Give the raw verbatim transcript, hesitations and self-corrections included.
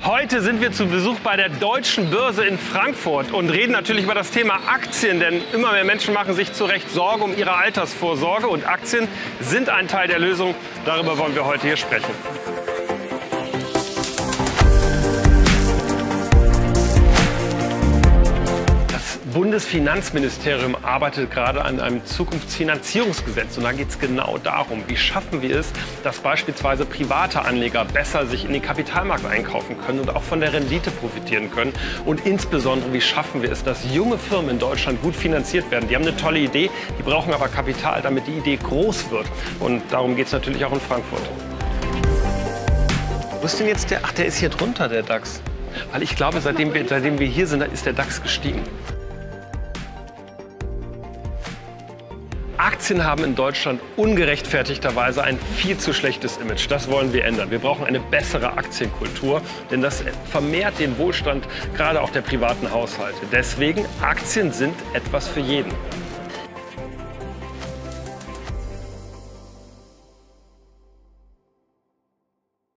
Heute sind wir zu Besuch bei der Deutschen Börse in Frankfurt und reden natürlich über das Thema Aktien, denn immer mehr Menschen machen sich zu Recht Sorge um ihre Altersvorsorge und Aktien sind ein Teil der Lösung. Darüber wollen wir heute hier sprechen. Das Bundesfinanzministerium arbeitet gerade an einem Zukunftsfinanzierungsgesetz. Und da geht es genau darum, wie schaffen wir es, dass beispielsweise private Anleger besser sich in den Kapitalmarkt einkaufen können und auch von der Rendite profitieren können. Und insbesondere, wie schaffen wir es, dass junge Firmen in Deutschland gut finanziert werden. Die haben eine tolle Idee, die brauchen aber Kapital, damit die Idee groß wird. Und darum geht es natürlich auch in Frankfurt. Wo ist denn jetzt der? Ach, der ist hier drunter, der DAX. Weil ich glaube, seitdem wir, seitdem wir hier sind, ist der DAX gestiegen. Aktien haben in Deutschland ungerechtfertigterweise ein viel zu schlechtes Image. Das wollen wir ändern. Wir brauchen eine bessere Aktienkultur, denn das vermehrt den Wohlstand gerade auch der privaten Haushalte. Deswegen, Aktien sind etwas für jeden.